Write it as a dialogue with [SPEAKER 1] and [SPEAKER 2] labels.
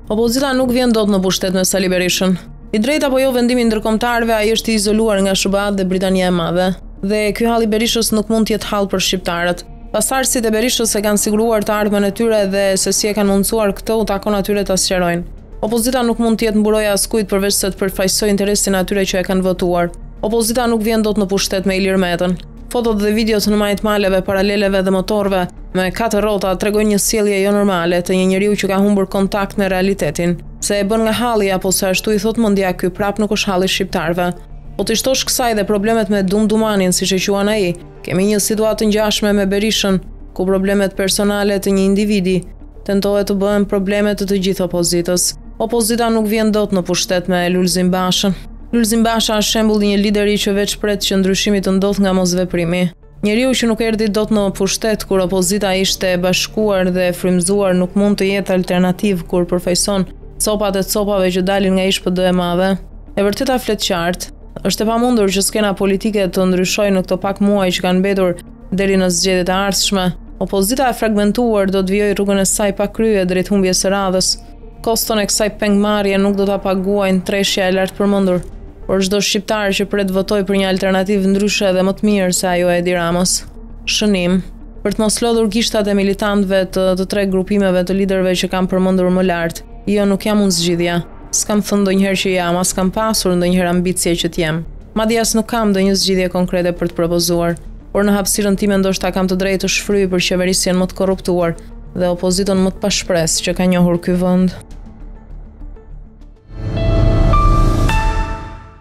[SPEAKER 1] Opozita nuk vjen dot në pushtet me Sali Berishën. I drejt apo jo vendimi i ndërkombëtarëve, ai është i izoluar nga SBA dhe Britania e Madhe. Dhe ky hall i Berishës nuk mund të jetë hall për shqiptarët. Pasardhësit e Berishës e kanë siguruar të ardhmen e tyre dhe se si e kanë mundsuar këtë u takon atyre ta sqarojnë. Opozita nuk mund të jetë mburoja e askujt përveç se të përfaqësojë interesin e atyre që e kanë votuar. Opozita nuk vjen dot në pushtet me Ilir Metën. Fotot dhe videot në majt maleve, paraleleve dhe motorve me 4 rrota tregojnë një sjellje jo normale të një njeriu që ka humbur kontakt me realitetin. Se e bën nga halli apo se ashtu i thot mendja, ky prap nuk është halli shqiptarëve. Po të shtosh kësaj dhe problemet me Dumdumanin, siç e quan ai, kemi një situatë të ngjashme me Berishën, ku problemet personale të një individi tentohet të bëhen probleme të gjithë opozitës. Opozita nuk vjen dot në pushtet me Lulzim Bashën. Lulzim Basha është shembull i një lideri që veç pret që ndryshimi të ndodhë nga mosveprimi. Njeriu që nuk erdhi dot në pushtet kur opozita ishte e bashkuar dhe e frymzuar nuk mund të jetë alternativ kur përfaqëson copat e copave që dalin nga ish-PD e madhe. E vërteta flet qartë, është e pamundur që skena politike të ndryshojë në këto pak muaj që kanë mbetur deri në zgjedhjet e ardhshme. Opozita e fragmentuar do të vijojë rrugën e saj pa krye drejt humbjes së radhës. Koston e kësaj pengmarrje nuk do ta paguajnë treshja e lartë përmendur. Por çdo shqiptar që pret votoj për një alternativë ndryshe dhe më të mirë se ajo e Edi Ramës. Shënim për të mos lodhur gishtat e militantëve të tre grupimeve të liderëve që kam përmendur më lart. Jo, nuk jam unë zgjidhja. S'kam thënë ndonjëherë që jam, as kam pasur ndonjëherë ambicie që të jem. Madje as nuk kam ndonjë zgjidhje konkrete për të propozuar, por në hapësirën time ndoshta kam të drejtë të shfryj për qeverisjen më të korruptuar dhe opozitën më të pashpresë që ka njohur ky vend.